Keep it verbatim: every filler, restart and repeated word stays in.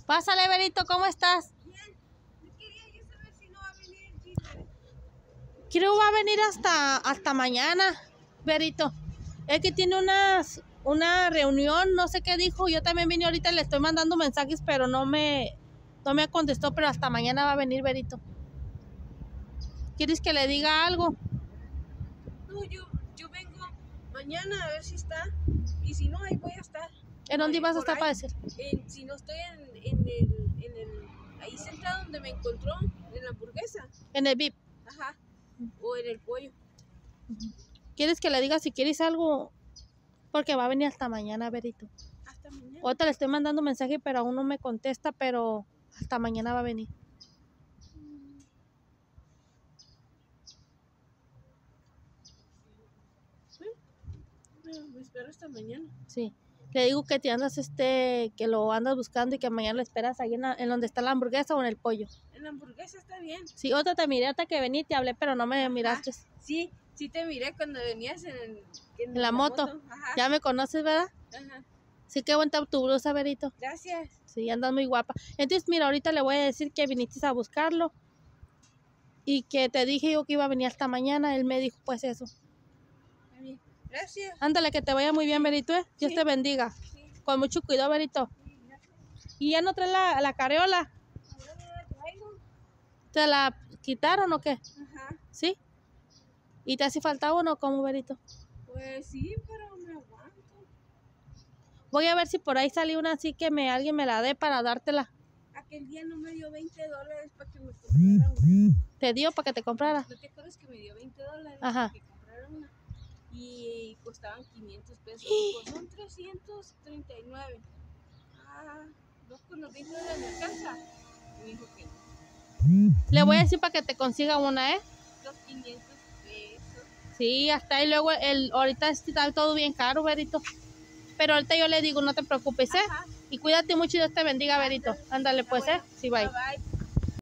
Pásale, Berito, ¿cómo estás? Bien. Quería yo saber si no va a venir el Gilbert. Creo va a venir hasta, hasta mañana, Berito. Es que tiene unas, una reunión, no sé qué dijo. Yo también vine ahorita, le estoy mandando mensajes, pero no me, no me contestó, pero hasta mañana va a venir, Berito. ¿Quieres que le diga algo? No, yo, yo vengo mañana a ver si está. Y si no, ahí voy a estar. ¿En dónde Ahí, vas a por estar ahí. para decir? En- si no estoy en, en el, en el... Ahí sentado donde me encontró, en la hamburguesa. En el V I P. Ajá. O en el pollo. ¿Quieres que le diga si quieres algo? Porque va a venir hasta mañana, Berito. Hasta mañana. Ahorita le estoy mandando mensaje, pero aún no me contesta, pero hasta mañana va a venir. Sí. No, me espero hasta mañana. Sí. Le digo que te andas, este, que lo andas buscando y que mañana lo esperas ahí en, la- en donde está la hamburguesa o en el pollo. En la hamburguesa está bien. Sí, otra te miré hasta que vení y te hablé, pero no me miraste. Sí, sí te miré cuando venías en, el, en En la moto. Ajá. Ya me conoces, ¿verdad? Ajá. Sí, qué bonita tu blusa, Berito. Gracias. Sí, andas muy guapa. Entonces, mira, ahorita le voy a decir que viniste a buscarlo y que te dije yo que iba a venir hasta mañana. Él me dijo, pues eso. Está bien. Gracias. Ándale, que te vaya muy bien, Berito, ¿eh? Dios Sí. te bendiga. Sí, Con mucho cuidado, Berito. sí, gracias. ¿Y ya no traes la, la carriola? Ahora no la traigo. ¿Te la quitaron o qué? Ajá. ¿Sí? ¿Y te hace falta uno como, Berito? Pues sí, pero me aguanto. Voy a ver si por ahí sale una así que me alguien me la dé para dártela. Aquel día no me dio veinte dólares para que me comprara una. ¿Te dio para que te comprara? ¿No te acuerdas que me dio veinte dólares Ajá. para que comprara una? Y costaban quinientos pesos. Pues son trescientos treinta y nueve. Ah, ¿dos con los veinte dólares me alcanza? Me dijo que no. Le voy a decir para que te consiga una, ¿eh? Los quinientos pesos. Sí, hasta ahí luego el ahorita está todo bien caro, Berito. Pero ahorita yo le digo, no te preocupes, ¿eh? Ajá. Y cuídate mucho y Dios te bendiga, Berito. Ándale pues, ¿eh? Sí, bye. Bye bye.